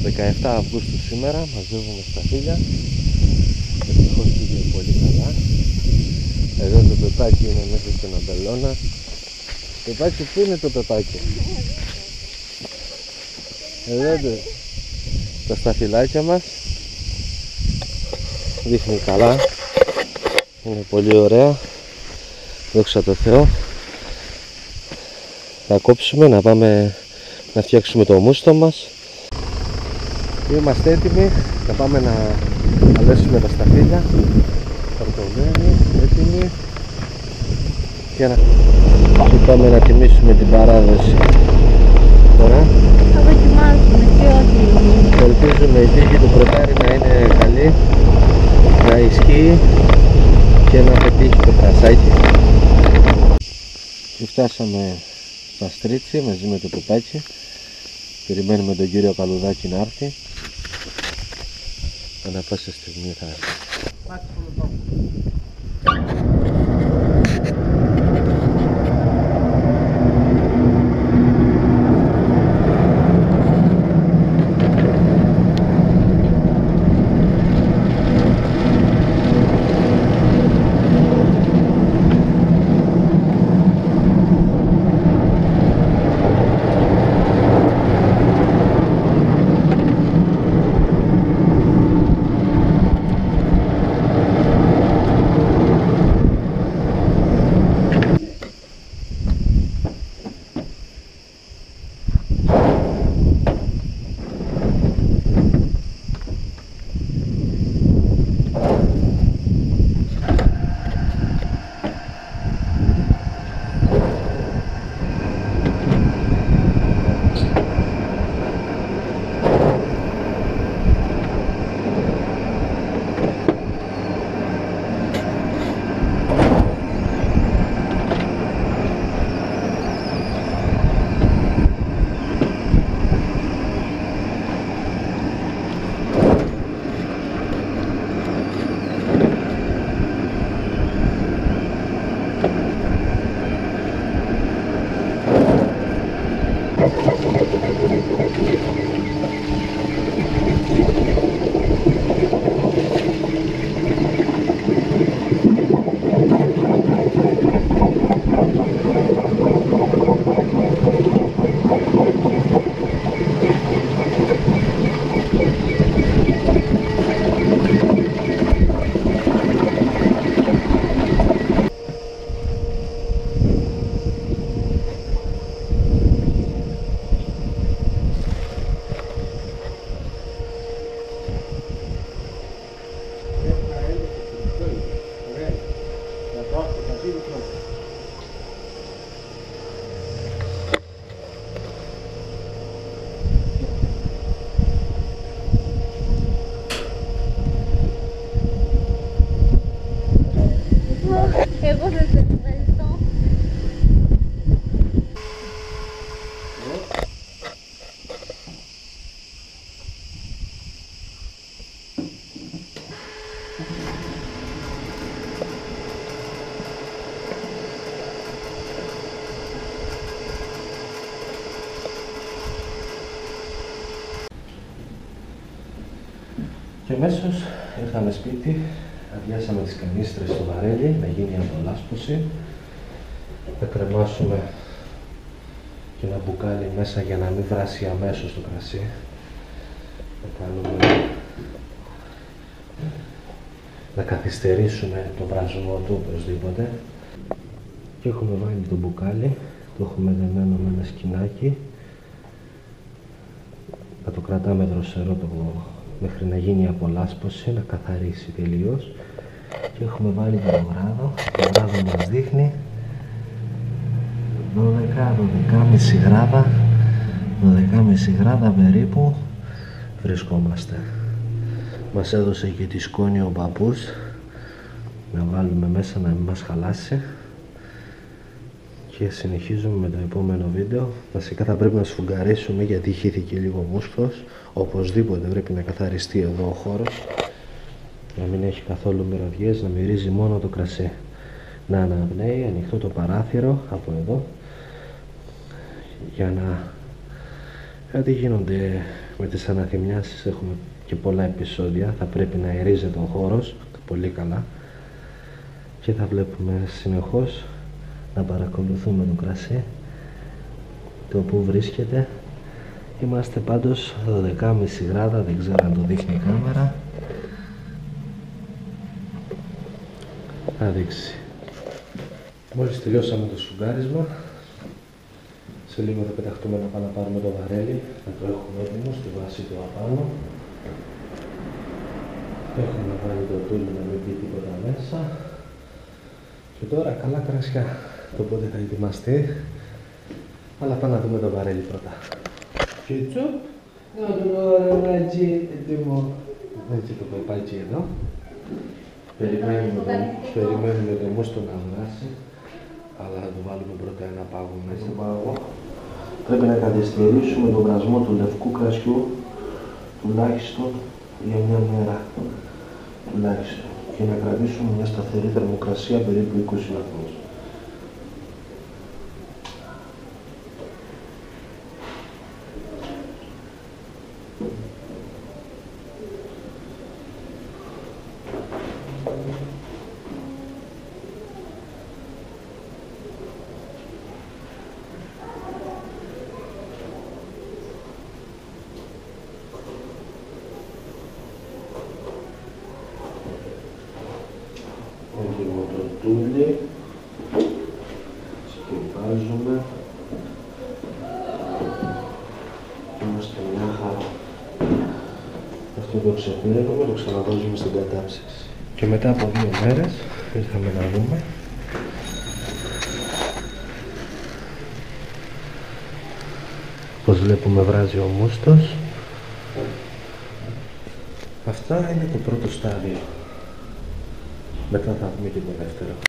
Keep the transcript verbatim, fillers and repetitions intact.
δεκαεπτά Αυγούστου σήμερα, μαζεύουμε σταφύλια. Ευτυχώς πήγε πολύ καλά. Εδώ το πεπάκι είναι μέσα στην αμπελώνα. Πεπάκι, πού είναι το πεπάκι? Εδώ το, τα σταφυλάκια μας. Δείχνει καλά. Είναι πολύ ωραία. Δόξα τω Θεώ. Θα κόψουμε να πάμε να φτιάξουμε το μούστο μας. Είμαστε έτοιμοι να πάμε να αλέσουμε τα σταφύλια. Φορτωμένοι, έτοιμοι και να και πάμε να τιμήσουμε την παράδοση. Τώρα θα δοκιμάσουμε και όχι. ελπίζουμε η τύχη του πρωτάρι να είναι καλή, να ισχύει και να πετύχει το κρασάκι. Και φτάσαμε στα Στρίτσι μαζί με το Πεπάκι. Περιμένουμε τον κύριο Καλουδάκη να έρθει. Ανά πάσα στιγμή θα έρθει. Εγώ δεν σε ευχαριστώ. Και αμέσως ήρθαμε σπίτι, αδειάσαμε τις κανίστρες στο βαρέλι να γίνει η απολάσπωση. Θα κρεμάσουμε και ένα μπουκάλι μέσα για να μην βράσει αμέσως το κρασί. Θα κάνουμε να καθυστερήσουμε το βρασμό του οπωσδήποτε. Και έχουμε βάλει το μπουκάλι, το έχουμε δεμένο με ένα σκηνάκι. Θα το κρατάμε δροσερό το μέχρι να γίνει η απολάσπωση, να καθαρίσει τελείως. Και έχουμε βάλει το γράδο. Το γράδο μας δείχνει δώδεκα δώδεκα και μισή γράδα, δώδεκα και μισή γράδα περίπου βρισκόμαστε. Μας έδωσε και τη σκόνη ο παππούς να βάλουμε μέσα να μην μας χαλάσει. Και συνεχίζουμε με το επόμενο βίντεο. Βασικά θα πρέπει να σφουγγαρίσουμε γιατί χύθηκε λίγο μουσχλος. Οπωσδήποτε πρέπει να καθαριστεί εδώ ο χώρος, να μην έχει καθόλου μυρωδιές, να μυρίζει μόνο το κρασί. Να αναπνέει, ανοιχτό το παράθυρο από εδώ για να Κάτι γίνονται με τις αναθυμιάσεις, έχουμε και πολλά επεισόδια, θα πρέπει να αερίζεται ο χώρος πολύ καλά και θα βλέπουμε συνεχώς να παρακολουθούμε το κρασί, το που βρίσκεται. Είμαστε πάντως δώδεκα και μισή γράδα, δεν ξέρω αν το δείχνει η κάμερα. Θα δείξει. Μόλις τελειώσαμε το σουγκάρισμα, σε λίγο θα πεταχτούμε να πάμε να πάρουμε το βαρέλι, να το έχουμε έτοιμο στη βάση του απάνω. Έχουμε βάλει το τούλι να μην πει τίποτα μέσα. Και τώρα καλά κρασιά, το πότε θα ετοιμαστεί, αλλά πάμε να δούμε το βαρέλι πρώτα. Κετσουπ, allora έτσι έτοιμο, έτσι το πεπάκι εδώ. Περιμένουμε το, περιμένουμε το μουστο να βράσει, αλλά θα το βάλουμε πρώτα ένα πάγο μέσα. Πάγο. Πρέπει να καθυστερήσουμε τον βρασμό του λευκού κρασιού τουλάχιστον για μια μέρα. Τουλάχιστον. Και να κρατήσουμε μια σταθερή θερμοκρασία περίπου είκοσι βαθμούς. Έτοιμο το τούλι, σκεπάζουμε, είμαστε μια χαρά. Αυτό το ξεπλένουμε, το ξαναβάζουμε στην κατάψυξη. Και μετά από δύο μέρες ήρθαμε να δούμε πως βλέπουμε βράζει ο μούστος. Αυτά είναι το πρώτο στάδιο. Μετά θα δούμε και το δεύτερο.